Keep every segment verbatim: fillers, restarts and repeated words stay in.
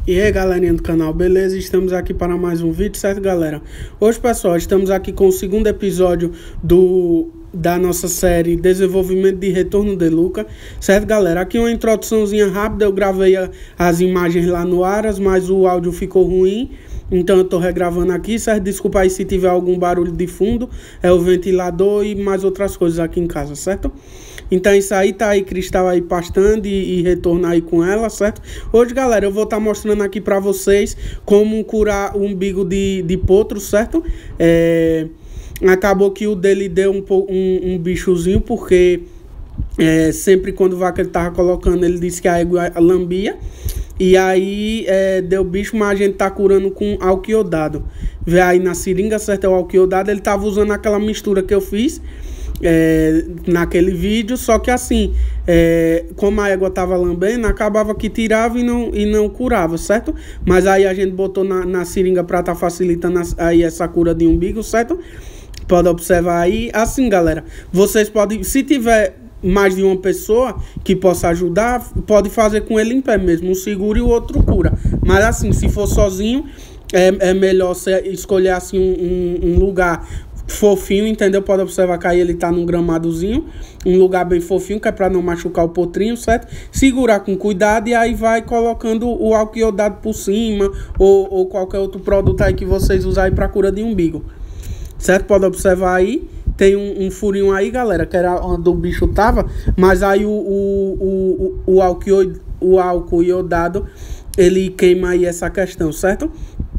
E aí galerinha do canal, beleza? Estamos aqui para mais um vídeo, certo galera? Hoje pessoal, estamos aqui com o segundo episódio do, da nossa série Desenvolvimento de Retorno de Luca, certo galera? Aqui uma introduçãozinha rápida, eu gravei a, as imagens lá no Aras, mas o áudio ficou ruim. Então eu tô regravando aqui, certo? Desculpa aí se tiver algum barulho de fundo. É o ventilador e mais outras coisas aqui em casa, certo? Então isso aí, tá aí Cristal aí pastando e, e retorno aí com ela, certo? Hoje, galera, eu vou estar tá mostrando aqui pra vocês como curar o umbigo de, de potro, certo? É, acabou que o dele deu um, um, um bichozinho, porque é, sempre quando o vaca ele tava colocando, ele disse que a égua lambia. E aí é, deu bicho, mas a gente tá curando com álcool iodado. Vê aí na seringa, certo? É o álcool iodado. Ele tava usando aquela mistura que eu fiz é, naquele vídeo. Só que assim, é, como a égua tava lambendo, acabava que tirava e não, e não curava, certo? Mas aí a gente botou na, na seringa pra tá facilitando aí essa cura de umbigo, certo? Pode observar aí. Assim, galera, vocês podem, se tiver mais de uma pessoa que possa ajudar, pode fazer com ele em pé mesmo, um segura e o outro cura. Mas assim, se for sozinho, é, é melhor você escolher assim um, um, um lugar fofinho, entendeu? Pode observar que aí ele tá num gramadozinho, um lugar bem fofinho, que é pra não machucar o potrinho, certo? Segurar com cuidado e aí vai colocando o álcool iodado por cima, ou, ou qualquer outro produto aí que vocês usarem pra cura de umbigo, certo? Pode observar aí. Tem um, um furinho aí, galera, que era onde o bicho tava, mas aí o, o, o, o, álcool, o álcool iodado, ele queima aí essa questão, certo?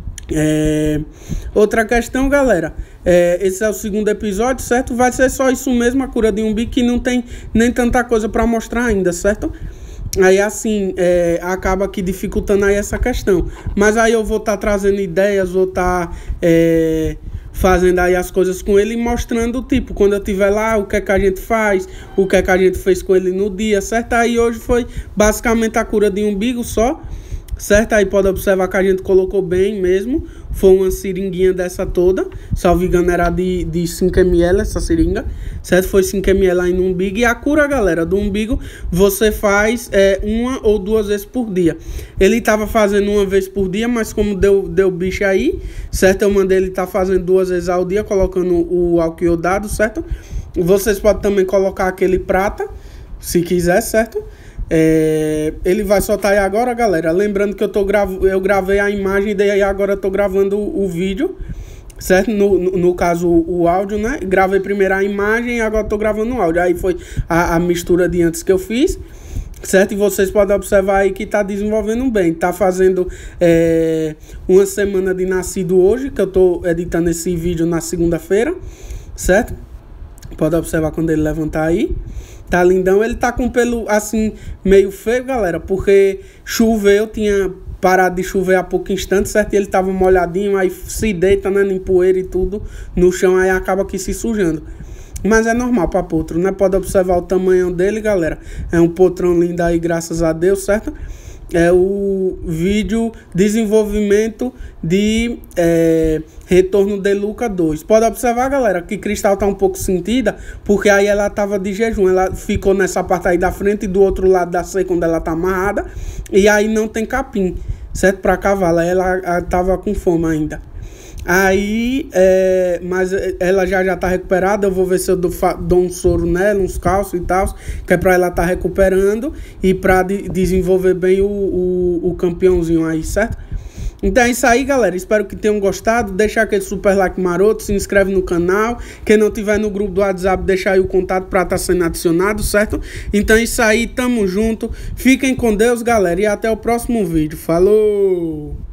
É... Outra questão, galera, é... esse é o segundo episódio, certo? Vai ser só isso mesmo, a cura de umbigo, que não tem nem tanta coisa para mostrar ainda, certo? Aí assim, é, acaba que dificultando aí essa questão. Mas aí eu vou estar tá trazendo ideias, vou estar... Tá, é... fazendo aí as coisas com ele e mostrando, tipo, quando eu estiver lá, o que é que a gente faz, o que é que a gente fez com ele no dia, certo? Aí hoje foi basicamente a cura de umbigo só, certo? Aí pode observar que a gente colocou bem mesmo, foi uma seringuinha dessa toda, salvo engano era de, de cinco mililitros essa seringa, certo? Foi cinco mililitros aí no umbigo. E a cura, galera, do umbigo você faz é, uma ou duas vezes por dia. Ele tava fazendo uma vez por dia, mas como deu, deu bicho aí, certo? Eu mandei ele tá fazendo duas vezes ao dia, colocando o álcool iodado, certo? Vocês podem também colocar aquele prata, se quiser, certo? É, ele vai soltar aí agora, galera. Lembrando que eu, tô gravo, eu gravei a imagem e daí agora eu tô gravando o, o vídeo, certo? No, no, no caso, o, o áudio, né? Gravei primeiro a imagem e agora tô gravando o áudio. Aí foi a, a mistura de antes que eu fiz, certo? E vocês podem observar aí que tá desenvolvendo bem. Tá fazendo é, uma semana de nascido hoje, que eu tô editando esse vídeo na segunda-feira, certo? Pode observar quando ele levantar aí. Tá lindão, ele tá com pelo assim meio feio, galera, porque choveu, tinha parado de chover há pouco instante, certo? E ele tava molhadinho, aí se deita, né, em poeira e tudo no chão, aí acaba aqui se sujando. Mas é normal para potro, né? Pode observar o tamanho dele, galera. É um potrão lindo aí, graças a Deus, certo? É o vídeo desenvolvimento de é, Retorno de Luca dois. Pode observar, galera, que Cristal tá um pouco sentida, porque aí ela tava de jejum. Ela ficou nessa parte aí da frente e do outro lado da seca, onde ela tá amarrada. E aí não tem capim, certo? Pra cavalo. Ela, ela tava com fome ainda. Aí, é, mas ela já já tá recuperada. Eu vou ver se eu dou, dou um soro nela, uns calços e tal, que é pra ela tá recuperando e pra de, desenvolver bem o, o, o campeãozinho aí, certo? Então é isso aí, galera. Espero que tenham gostado. Deixa aquele super like maroto, se inscreve no canal. Quem não tiver no grupo do WhatsApp, deixa aí o contato pra estar tá sendo adicionado, certo? Então é isso aí, tamo junto. Fiquem com Deus, galera, e até o próximo vídeo. Falou!